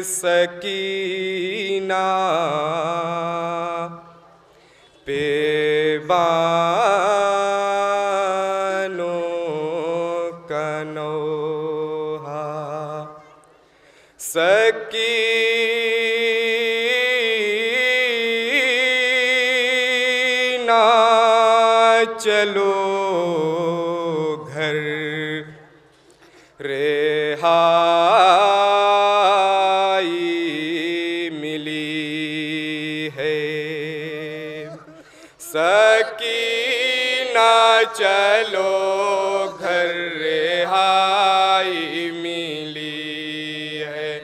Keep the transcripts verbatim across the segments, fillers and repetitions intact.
सकीना पे बानो कनोहा सकीना चलो घर रेहाई मिली है। सकीना चलो घर रेहाई मिली है।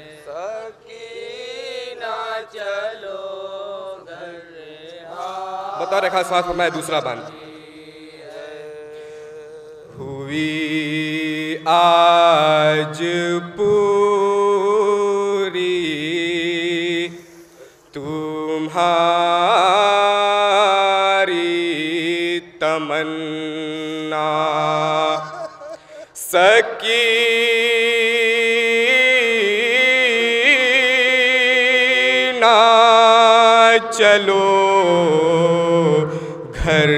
सकीना चलो घर रेहाई। बता रखा साथ फरमाया दूसरा बांध। हुई आज पूरी तुम्हारी तमन्ना सकीना चलो घर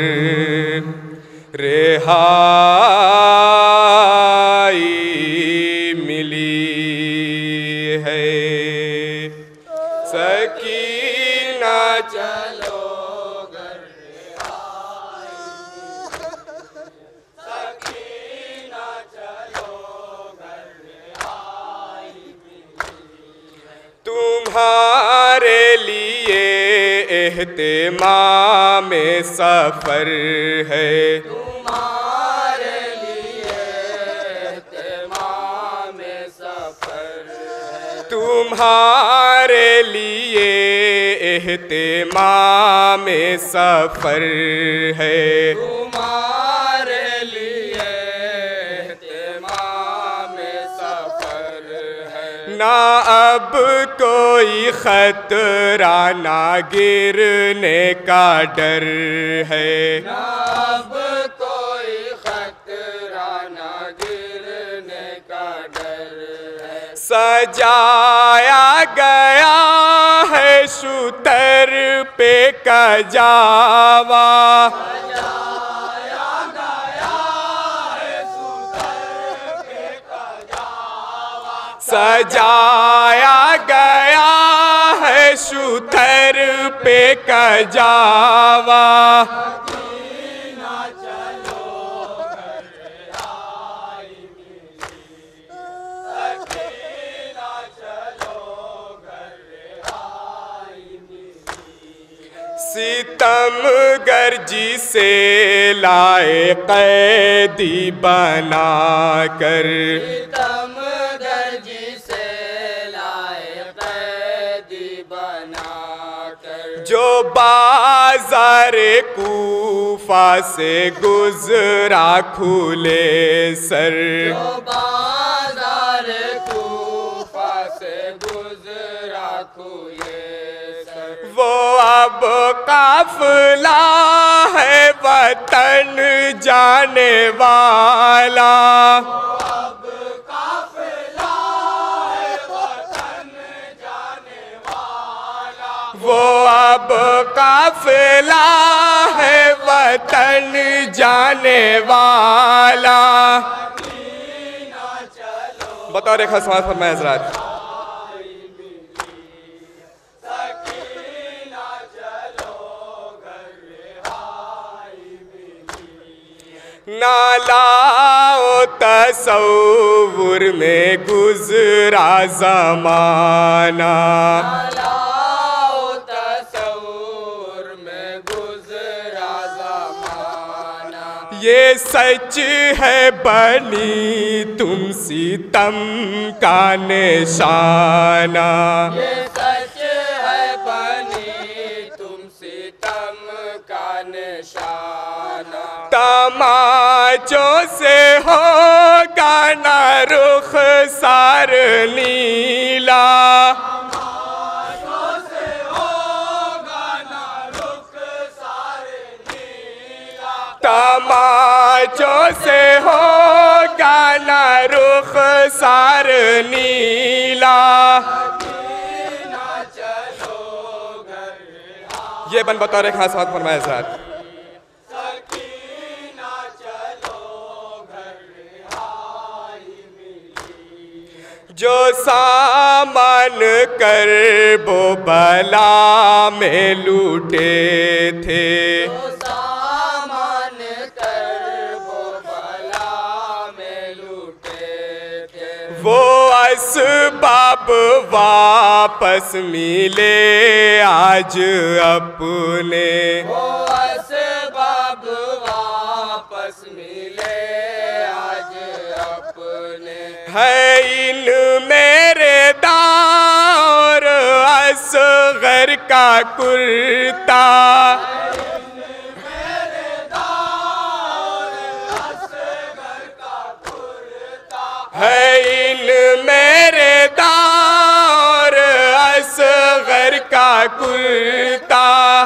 रेहाई मिली है। सकीना चलो घर रेहाई। सकीना चलो घर रेहाई मिली है। तुम्हारे लिए एहतिमाम सफर है। तुम्हारे लिए एहतिमाम सफर है। तुम्हारे लिए एहतिमाम सफर है। तुम्हारे लिए एहतिमाम सफर है। ना अब कोई खतरा ना गिरने का डर है। ना अब कोई खतरा ना गिरने का डर है। सजाया गया है शूतर पे कजावा। सजाया गया है शूतर पे कजावा। सजाया गया है शूतर पे कजावा। सकीना चलो घर रेहाई मिली। सकीना चलो घर रेहाई मिली। सितमगर जिसे लाए कैदी बना कर। सितमगर जिसे लाए कैदी बना कर। जो बाजार कूफा से गुजरा खुले सर। जो बाजार कूफा से गुजरा खुले सर। वो अब काफिला है वतन जाने वाला। अब काफिला है वतन जाने वाला। वो अब काफिला है वतन जाने वाला। सकीना चलो बताओ रेखा समाज फरमाया हज़रात। सकीना चलो घर रेहाई मिली। ना लाओ तसव्वुर में गुजरा ज़माना। लाओ तसव्वुर में गुजरा ज़माना। ये सच है बनी तुम सितम का निशाना। ये सच है बनी तुम सितम का निशाना। तमाचों से होगा ना रुख सार नीला। तमाशों से होगा ना रुख सारे नीला। तमाचों से होगा ना रुख सार नीला। सकीना ये बन बतौर खास बात फरमाया साथ। जो सामान कर वो बला में लूटे थे, जो सामान कर वो बला में लूटे थे, वो असबाब वापस मिले आज अपने, वो असबाब वापस मिले आज अपने। है इन मेरे दार असगर का कुर्ता, है इन मेरे दार असगर का कुर्ता।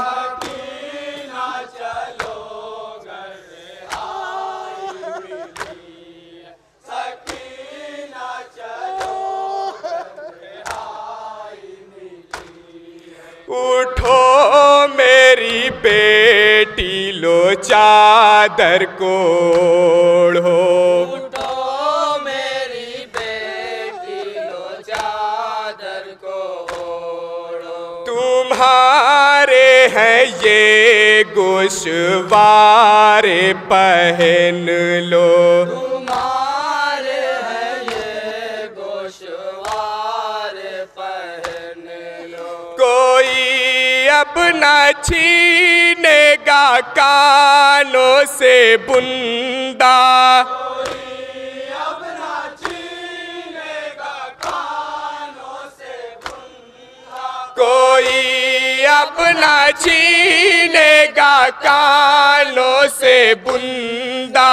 उठो मेरी बेटी लो चादर को ओढ़ो, उठो मेरी बेटी लो चादर को ओढ़ो, तुम्हारे हैं ये गोशवारे पहन लो, तुम्हारे हैं ये गोशवारे पहन लो। कोई अपना छीनेगा कानों से बुंदा, कोई अपना छीनेगा कानों से बुंदा, कोई अपना छीनेगा कानों से बुंदा।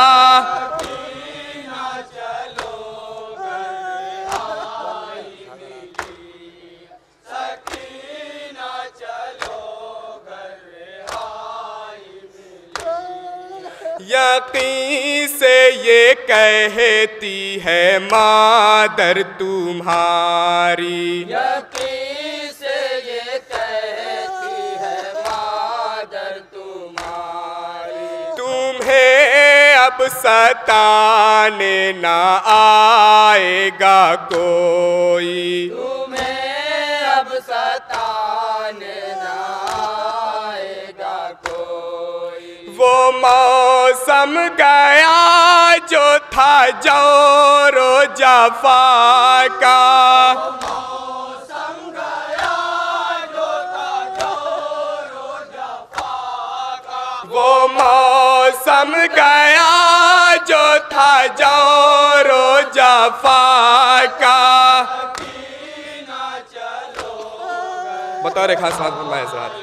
यकीन से ये कहती है मादर तुम्हारी, यकीन से ये कहती है मादर तुम्हारी, तुम्हें अब सताने ना आएगा कोई, तुम्हें अब सताने ना आएगा कोई। वो मौसम गया जो था जोरो जफा का, मौसम गया जो था जोरो जफा का, वो मौसम गया जो था जोरो जफा का। बता रहे खास बात फरमाए साथ।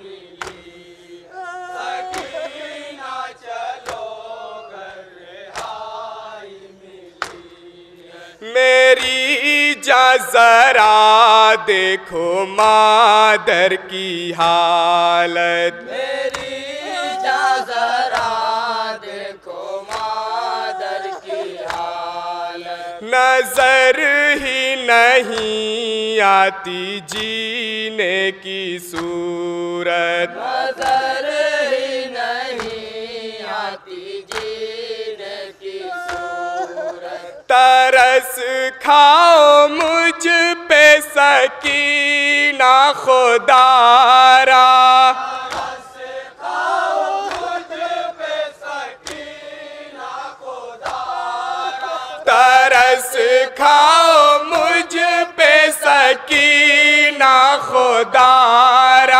मेरी जा जरा देखो मादर की हालत, मेरी जा जरा देखो मादर की हालत, नजर ही नहीं आती जीने की सूरत, नजर ही नहीं आती जीने की सूरत। तरस खाओ मुझ पे सकीना खुदारा, तरस खाओ मुझ पे सकीना खुदारा, तरस खाओ मुझ पे सकीना खुदारा।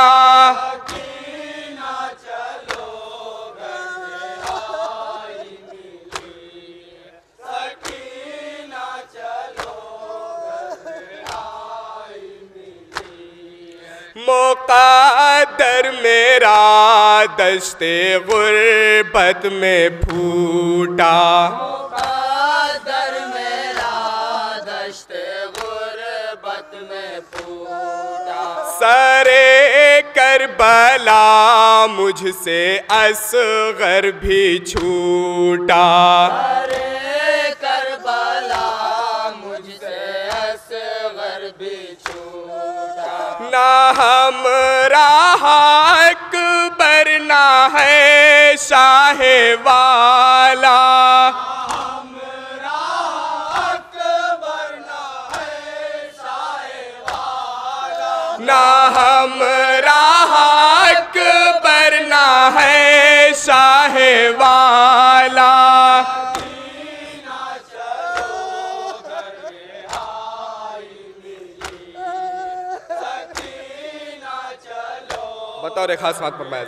मुक़द्दर मेरा दश्ते गुर्बत में फूटा, मुक़द्दर मेरा दश्ते गुर्बत में फूटा, सरे करबला मुझसे असगर भी छूटा, सरे करबला मुझसे असगर भी छूटा। ना हम राह वाला, ना हमरा हक बरना है शाह वाला। बताओ रे खास बात पर मैं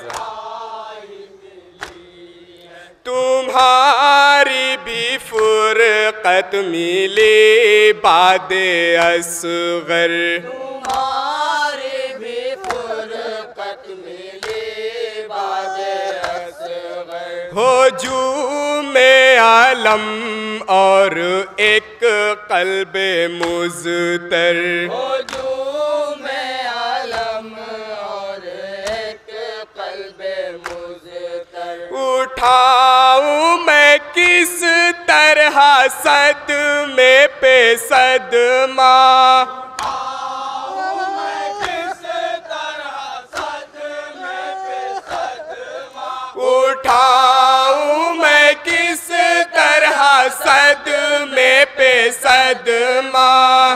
तुम्हारी भी फुरकत मिले बादे असगर, तुम्हारी भी फुरकत मिले बादे असगर, हो जू में आलम और एक कल्बे मुज़तर, हो जू में आलम और एक कल्बे मुज़तर, उठाऊं मैं किस तरह सदमे पे सदमा, उठाऊं मैं किस तरह सदमे पे सदमा।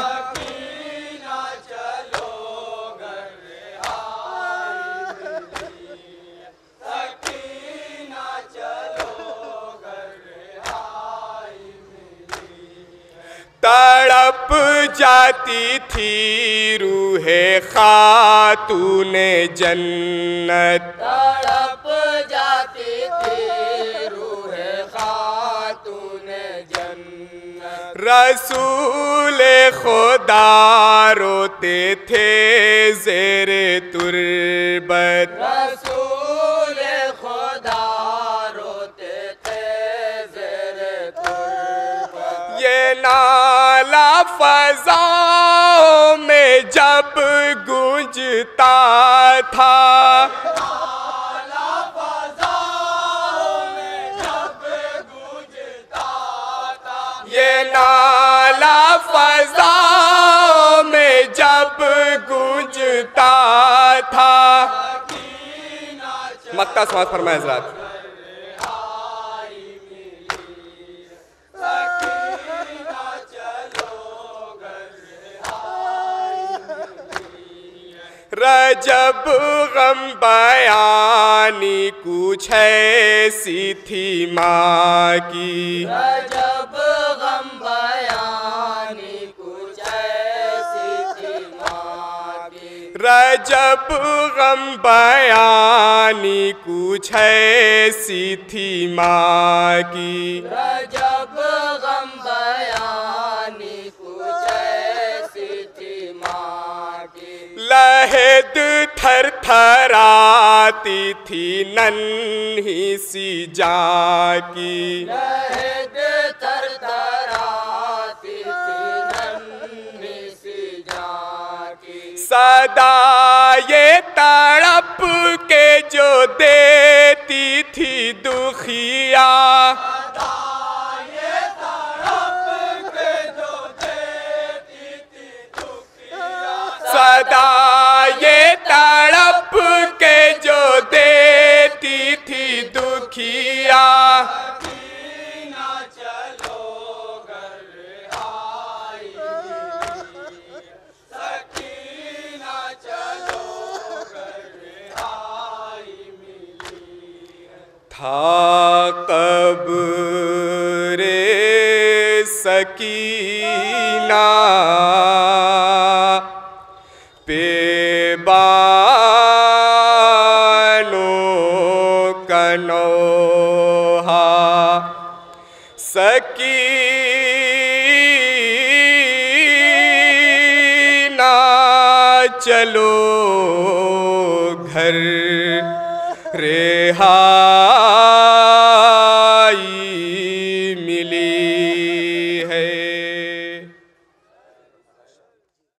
तड़प जाती थी रूहे खातूने जन्नत, तड़प जाती थी रूहे खातूने जन्नत, रसूले खुदा रोते थे ज़ेरे तुरबत, रसूले खुदा रोते थे ज़ेरे तुरबत, ये नाला फ़ज़ाओं में जब गूंजता था, ये नाला फ़ज़ाओं में जब गूंजता था। मक्का समाज फरमाए हज़रात। रजब गम बयानी कुछ ऐसी थी माँ की, रजब गम बयानी कुछ ऐसी थी माँ की, रजब गम बयानी कुछ ऐसी थी माँ की, रजब गम बयानी कुछ ऐसी थी माँ की, लहद थर थराती थी नन्ही सी जाकी, लहद थर थराती थी नन्ही सी जाकी, सदा ये तड़प के जो देती थी दुखिया, सदा ये तड़प के जो देती थी दुखिया। था कब रे सकीना पे बानो कनोहा, सकीना चलो घर रेहा